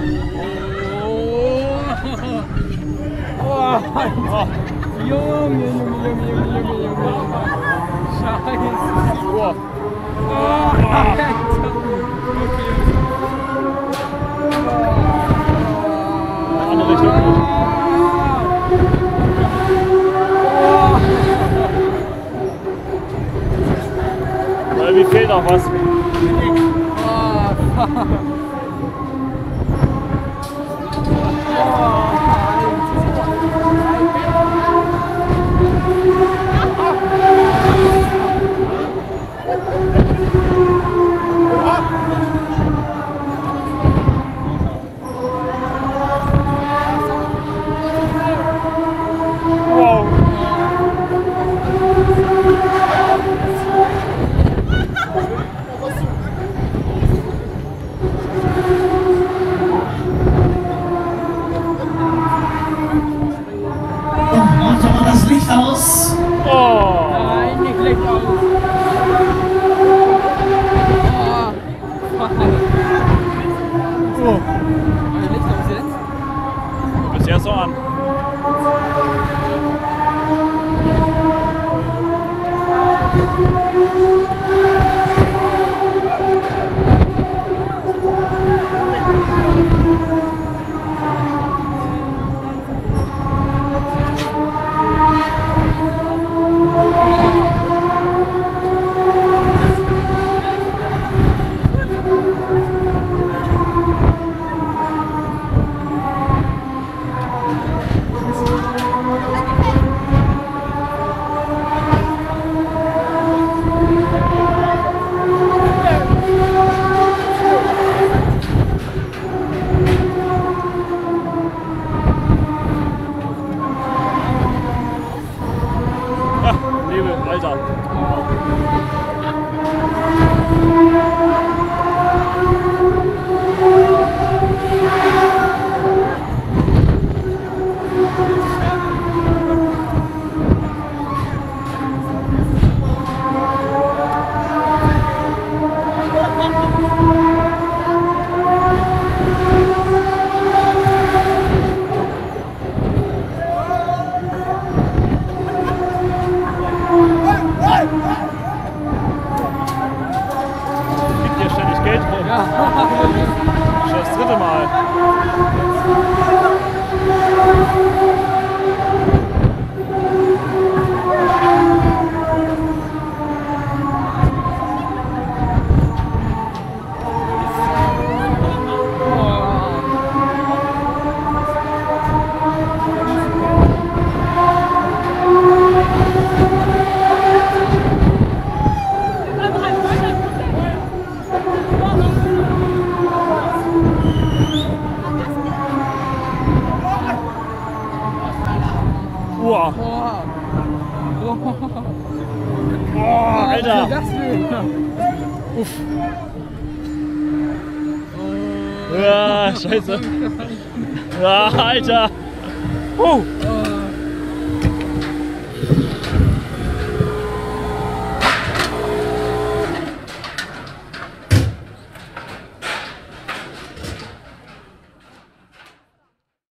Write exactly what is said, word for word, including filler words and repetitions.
Oh, Alter. Junge, Junge, Junge, Junge, Junge, Junge. Scheiße. Oh. Oh, Alter. Okay. Andere Richtung. Weil mir fehlt auch was. Oh, fuck. Wow. Macht doch mal das Licht aus. Oh. Nein, nicht Licht aus. Oh. Oh. Meine Licht aus jetzt? Bisher so an. Nebel, Alter. Gibt hier ständig Geld rum. Ja. Schon das dritte Mal. Wow. Boah. Oh, Alter. Was ist das denn? Uff. Ja, scheiße. Ja, Alter. Oh. Oh.